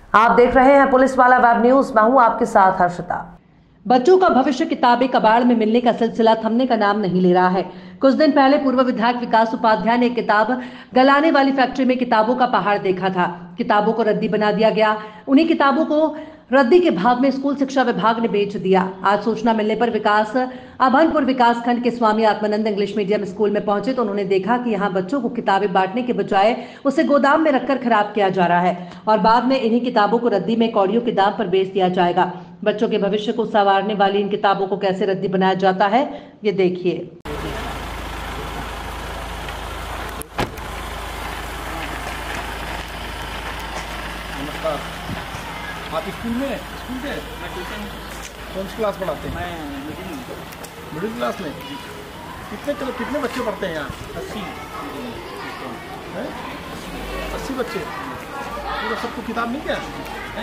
आप देख रहे हैं पुलिस वाला वेब न्यूज। मैं हूं आपके साथ हर्षिता। बच्चों का भविष्य किताबें कबाड़ में मिलने का सिलसिला थमने का नाम नहीं ले रहा है। कुछ दिन पहले पूर्व विधायक विकास उपाध्याय ने किताब गलाने वाली फैक्ट्री में किताबों का पहाड़ देखा था। किताबों को रद्दी बना दिया गया। उन्हीं किताबों को रद्दी के भाव में स्कूल शिक्षा विभाग ने बेच दिया। आज सूचना मिलने पर अभनपुर विकास खंड के Swami Atmanand English medium school में पहुंचे तो उन्होंने देखा कि यहाँ बच्चों को किताबें बांटने के बजाय उसे गोदाम में रखकर खराब किया जा रहा है और बाद में इन्हीं किताबों को रद्दी में कौड़ियों के दाम पर बेच दिया जाएगा। बच्चों के भविष्य को संवारने वाली इन किताबों को कैसे रद्दी बनाया जाता है, ये देखिए। नमस्कार। आप स्कूल में मैं ट्यूशन कौन सी क्लास पढ़ाते हैं? मैं मिडिल क्लास में। कितने बच्चे पढ़ते हैं यहाँ? 80 बच्चे। पूरा सबको किताब मिल गया है?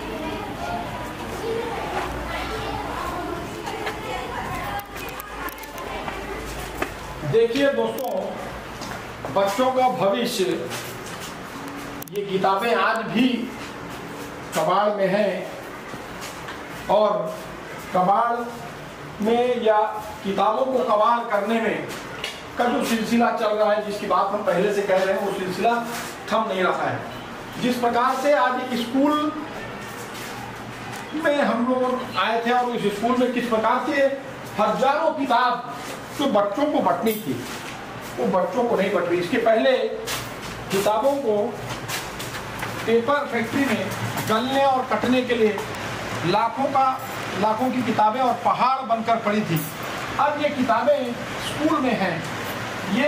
देखिए दोस्तों, बच्चों का भविष्य, ये किताबें आज भी कबाड़ में हैं और कबाड़ में या किताबों को कबाड़ करने में का जो सिलसिला चल रहा है, जिसकी बात हम पहले से कह रहे हैं, वो सिलसिला थम नहीं रहा है। जिस प्रकार से आज एक स्कूल में हम लोग आए थे और उस स्कूल में किस प्रकार से हजारों किताब जो बच्चों को बंटनी थी वो बच्चों को नहीं बंट रही। इसके पहले किताबों को पेपर फैक्ट्री में गलने और कटने के लिए लाखों की किताबें और पहाड़ बनकर पड़ी थी। अब ये किताबें स्कूल में हैं। ये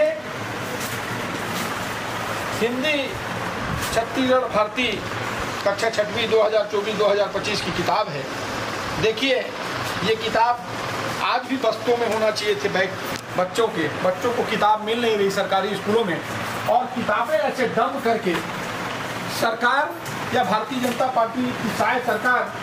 हिंदी छत्तीसगढ़ भर्ती कक्षा 6वीं 2024-2025 की किताब है। देखिए, ये किताब आज भी बस्तों में होना चाहिए थे। बैग बच्चों को किताब मिल नहीं रही सरकारी स्कूलों में, और किताबें ऐसे डंप करके सरकार या भारतीय जनता पार्टी की शायद सरकार